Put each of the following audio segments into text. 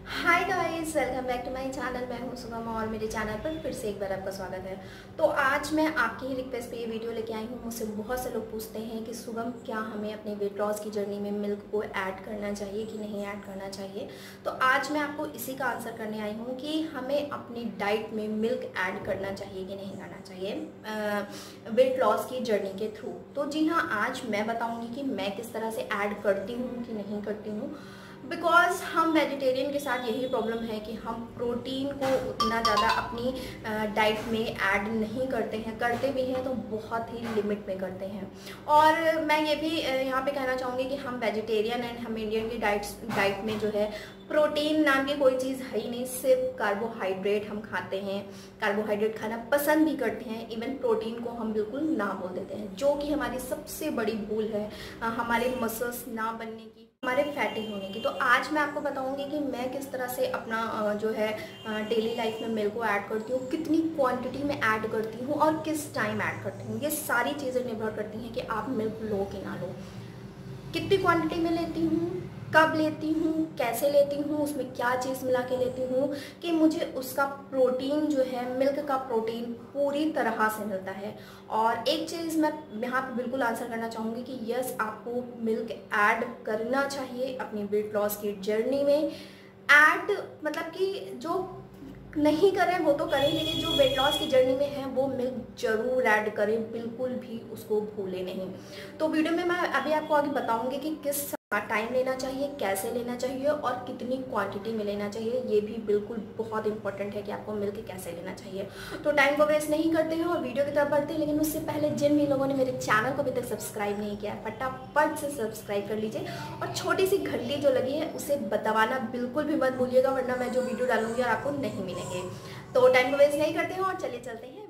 Hi guys, welcome back to my channel. मैं हूं सुगम और मेरे चैनल पर फिर से एक बार आपका स्वागत है। तो आज मैं आपकी ही रिक्वेस्ट पे ये वीडियो लेके आई हूं। मुझसे बहुत से लोग पूछते हैं कि सुगम, क्या हमें अपने वेट लॉस की जर्नी में मिल्क को ऐड करना चाहिए कि नहीं ऐड करना चाहिए। तो आज मैं आपको इसी का आंसर करने आई हूँ कि हमें अपनी डाइट में मिल्क ऐड करना चाहिए कि नहीं करना चाहिए वेट लॉस की जर्नी के थ्रू। तो जी हाँ, आज मैं बताऊँगी कि मैं किस तरह से ऐड करती हूँ कि नहीं करती हूँ। बिकॉज हम वेजिटेरियन के साथ यही प्रॉब्लम है कि हम प्रोटीन को उतना ज़्यादा अपनी डाइट में ऐड नहीं करते हैं, करते भी हैं तो बहुत ही लिमिट में करते हैं। और मैं ये भी यहाँ पे कहना चाहूँगी कि हम वेजिटेरियन एंड हम इंडियन की डाइट में जो है प्रोटीन नाम की कोई चीज़ है ही नहीं, सिर्फ कार्बोहाइड्रेट हम खाते हैं, कार्बोहाइड्रेट खाना पसंद भी करते हैं। इवन प्रोटीन को हम बिल्कुल ना बोल देते हैं, जो कि हमारी सबसे बड़ी भूल है हमारे मसल्स ना बनने की, हमारे फैटी होने की। तो आज मैं आपको बताऊंगी कि मैं किस तरह से अपना जो है डेली लाइफ में मिल्क को ऐड करती हूँ, कितनी क्वांटिटी में ऐड करती हूँ और किस टाइम ऐड करती हूँ। ये सारी चीज़ें निर्भर करती हैं कि आप मिल्क लो कि ना लो, कितनी क्वांटिटी में लेती हूँ, कब लेती हूँ, कैसे लेती हूँ, उसमें क्या चीज़ मिला के लेती हूँ कि मुझे उसका प्रोटीन जो है, मिल्क का प्रोटीन पूरी तरह से मिलता है। और एक चीज़ मैं यहाँ पे बिल्कुल आंसर करना चाहूँगी कि यस, आपको मिल्क ऐड करना चाहिए अपनी वेट लॉस की जर्नी में। ऐड मतलब कि जो नहीं करें वो तो करें, लेकिन जो वेट लॉस की जर्नी में है वो मिल्क जरूर ऐड करें, बिल्कुल भी उसको भूलें नहीं। तो वीडियो में मैं अभी आपको आगे बताऊंगी कि किस टाइम लेना चाहिए, कैसे लेना चाहिए और कितनी क्वांटिटी में लेना चाहिए। ये भी बिल्कुल बहुत इंपॉर्टेंट है कि आपको मिल्क कैसे लेना चाहिए। तो टाइम को वेस्ट नहीं करते हैं और वीडियो की तरफ बढ़ते हैं। लेकिन उससे पहले जिन भी लोगों ने मेरे चैनल को अभी तक सब्सक्राइब नहीं किया है, फटाफट से सब्सक्राइब कर लीजिए और छोटी सी घंटी जो लगी है उसे दबाना बिल्कुल भी मत भूलिएगा, वरना मैं जो वीडियो डालूंगी और आपको नहीं मिलेंगे। तो टाइम को वेस्ट नहीं करते हैं और चलिए चलते हैं।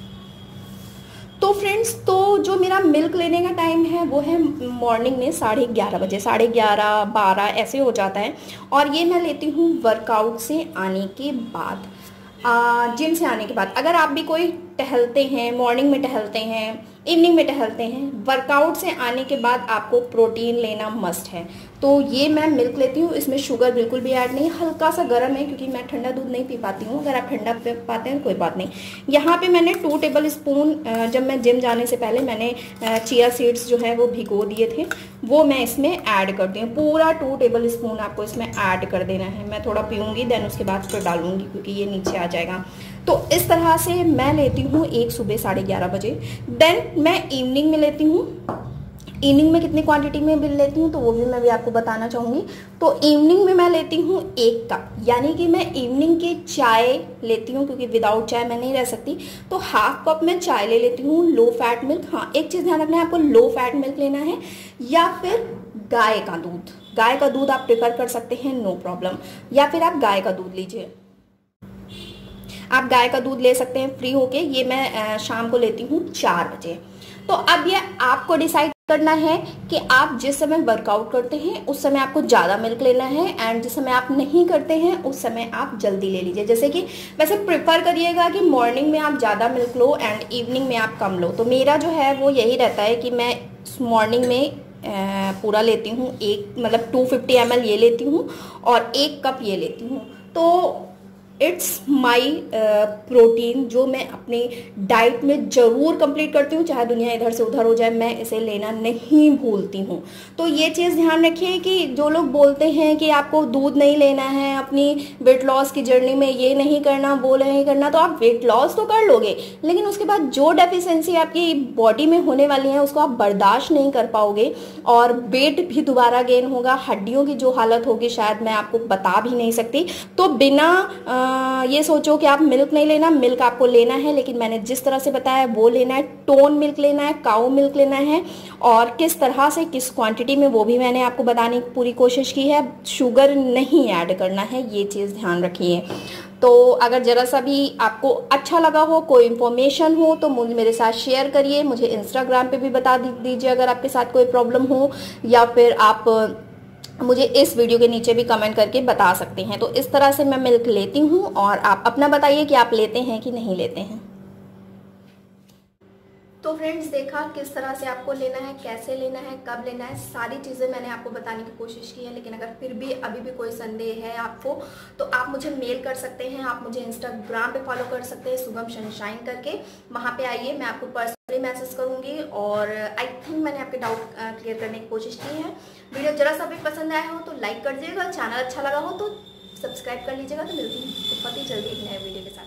तो फ्रेंड्स, तो जो मेरा मिल्क लेने का टाइम है वो है मॉर्निंग में 11:30 बजे, 11:30 12 ऐसे हो जाता है। और ये मैं लेती हूँ वर्कआउट से आने के बाद, जिम से आने के बाद। अगर आप भी कोई टहलते हैं, मॉर्निंग में टहलते हैं, इवनिंग में टहलते हैं, वर्कआउट से आने के बाद आपको प्रोटीन लेना मस्ट है। तो ये मैं मिल्क लेती हूँ, इसमें शुगर बिल्कुल भी ऐड नहीं, हल्का सा गर्म है क्योंकि मैं ठंडा दूध नहीं पी पाती हूँ। अगर आप ठंडा पी पाते हैं कोई बात नहीं। यहाँ पे मैंने 2 टेबल स्पून, जब मैं जिम जाने से पहले मैंने चिया सीड्स जो है वो भिगो दिए थे, वो मैं इसमें ऐड करती हूँ। पूरा 2 टेबल स्पून आपको इसमें ऐड कर देना है। मैं थोड़ा पीऊँगी, देन उसके बाद फिर डालूंगी क्योंकि ये नीचे आ जाएगा। तो इस तरह से मैं लेती हूँ एक सुबह 11:30 बजे। देन मैं इवनिंग में लेती हूँ। इवनिंग में कितनी क्वांटिटी में बिल लेती हूँ तो वो भी मैं भी आपको बताना चाहूँगी। तो इवनिंग में मैं लेती हूँ 1 कप, यानी कि मैं इवनिंग की चाय लेती हूँ क्योंकि विदाउट चाय मैं नहीं रह सकती। तो ½ कप मैं चाय ले लेती हूँ, लो फैट मिल्क। हाँ, एक चीज़ ध्यान रखना है, आपको लो फैट मिल्क लेना है या फिर गाय का दूध। गाय का दूध आप प्रेफर कर सकते हैं, नो प्रॉब्लम, या फिर आप गाय का दूध लीजिए। आप गाय का दूध ले सकते हैं फ्री होके। ये मैं शाम को लेती हूँ 4 बजे। तो अब ये आपको डिसाइड करना है कि आप जिस समय वर्कआउट करते हैं उस समय आपको ज़्यादा मिल्क लेना है, एंड जिस समय आप नहीं करते हैं उस समय आप जल्दी ले लीजिए। जैसे कि वैसे प्रेफर करिएगा कि मॉर्निंग में आप ज़्यादा मिल्क लो एंड इवनिंग में आप कम लो। तो मेरा जो है वो यही रहता है कि मैं मॉर्निंग में पूरा लेती हूँ, एक मतलब 250 ml ये लेती हूँ और 1 कप ये लेती हूँ। तो इट्स माई प्रोटीन जो मैं अपनी डाइट में ज़रूर कंप्लीट करती हूँ, चाहे दुनिया इधर से उधर हो जाए, मैं इसे लेना नहीं भूलती हूँ। तो ये चीज़ ध्यान रखिए कि जो लोग बोलते हैं कि आपको दूध नहीं लेना है अपनी वेट लॉस की जर्नी में, ये नहीं करना, वो नहीं करना, तो आप वेट लॉस तो कर लोगे लेकिन उसके बाद जो डेफिशिएंसी आपकी बॉडी में होने वाली है उसको आप बर्दाश्त नहीं कर पाओगे और वेट भी दोबारा गेन होगा। हड्डियों की जो हालत होगी शायद मैं आपको बता भी नहीं सकती। तो बिना ये सोचो कि आप मिल्क नहीं लेना, मिल्क आपको लेना है, लेकिन मैंने जिस तरह से बताया वो लेना है। टोन मिल्क लेना है, काऊ मिल्क लेना है, और किस तरह से किस क्वांटिटी में वो भी मैंने आपको बताने की पूरी कोशिश की है। शुगर नहीं ऐड करना है, ये चीज़ ध्यान रखिए। तो अगर जरा सा भी आपको अच्छा लगा हो, कोई इन्फॉर्मेशन हो, तो मुझे मेरे साथ शेयर करिए। मुझे इंस्टाग्राम पे भी बता दीजिए अगर आपके साथ कोई प्रॉब्लम हो, या फिर आप मुझे इस वीडियो के नीचे भी कमेंट करके बता सकते हैं। तो इस तरह से मैं मिल्क लेती हूँ और आप अपना बताइए कि आप लेते हैं कि नहीं लेते हैं। तो फ्रेंड्स देखा किस तरह से आपको लेना है, कैसे लेना है, कब लेना है, सारी चीज़ें मैंने आपको बताने की कोशिश की है। लेकिन अगर फिर भी अभी भी कोई संदेह है आपको तो आप मुझे मेल कर सकते हैं, आप मुझे इंस्टाग्राम पे फॉलो कर सकते हैं शुभम सनशाइन करके। वहाँ पे आइए, मैं आपको पर्सनली मैसेज करूँगी और आई थिंक मैंने आपके डाउट क्लियर करने की कोशिश की है। वीडियो जरा सा भी पसंद आया हो तो लाइक कर दीजिएगा, चैनल अच्छा लगा हो तो सब्सक्राइब कर लीजिएगा। तो मिलती हूँ बहुत ही जल्दी एक नए वीडियो के साथ।